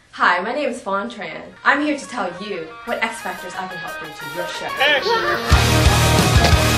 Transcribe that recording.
Hi, my name is Fawn Tran. I'm here to tell you what X Factors I can help bring to your show.